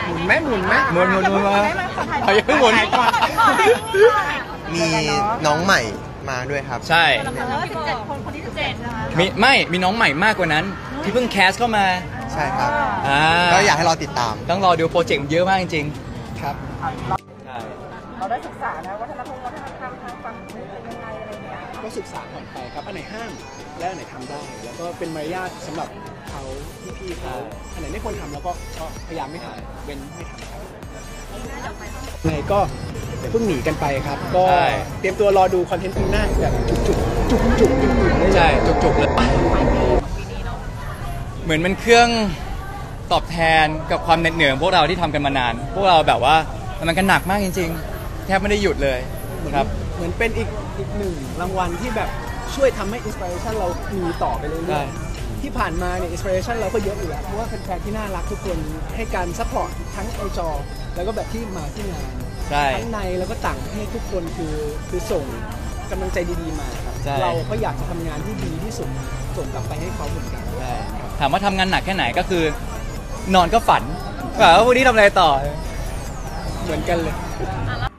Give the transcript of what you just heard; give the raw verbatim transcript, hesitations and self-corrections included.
หมุนแม่หมุนแม่หมุนหมุนหมุนมาเอาอย่าเพิ่งหมุนมีน้องใหม่มาด้วยครับใช่สิบเจ็ดคนคนที่สิบเจ็ดนะคะมีไม่มีน้องใหม่มากกว่านั้นที่เพิ่งแคสเข้ามาใช่ครับอ่าก็อยากให้รอติดตามต้องรอดูโปรเจกต์เยอะมากจริงๆครับเราได้ศึกษานะวัฒนธรรมวัฒนธรรมทางฝั่งนี้เป็นยังไงอะไรเงี้ยก็ศึกษาก่อนไปครับอันไหนห้ามและอันไหนทำได้แล้วก็เป็นมารยาทสำหรับเขาพี่ๆเขาอันไหนไม่ควรทำแล้วก็พยายามไม่ทำเว้นไม่ทำครับไงก็เพิ่งหนีกันไปครับก็เตรียมตัวรอดูคอนเทนต์ปีหน้าแบบจุกๆจุกๆจุกๆใช่จุกๆเลยเหมือนมันเครื่องตอบแทนกับความเหน็ดเหนื่อยของพวกเราที่ทำกันมานานพวกเราแบบว่ามันกันหนักมากจริงๆแทบไม่ได้หยุดเลยครับเหมือนเป็นอีกอีกหนึ่งรางวัลที่แบบช่วยทำให้อินสปิเรชันเรามีต่อไปเรื่อยๆที่ผ่านมาเนี่ยอินสปิเรชันเราก็เยอะอยู่แล้วเพราะว่าแฟนๆที่น่ารักทุกคนให้การซัพพอร์ตทั้งไอจอแล้วก็แบบที่มาที่งานทั้งในแล้วก็ต่างประเทศทุกคนคือคือส่งกำลังใจดีๆมาครับเราก็อยากจะทำงานที่ดีที่สุดส่งกลับไปให้เขาเหมือนกันถามว่าทำงานหนักแค่ไหนก็คือนอนก็ฝันว่าวันนี้ทำอะไรต่อเหมือนกันเลย